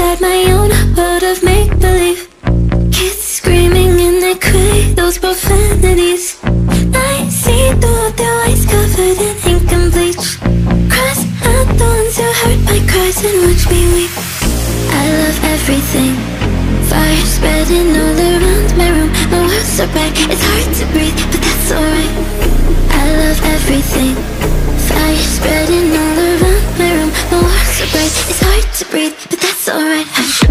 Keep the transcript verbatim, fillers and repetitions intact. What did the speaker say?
inside my own world of make-believe. Kids screaming in their cradles, profanities. I see through their eyes covered in ink and bleach. Cross out the ones who heard my cries and watch me weep. I love everything. Fire spreading all around my room. My world's so bright, it's hard to breathe, but that's alright. I love everything. Fire spreading all around my room. My world's so bright, it's hard to breathe, but that's alright.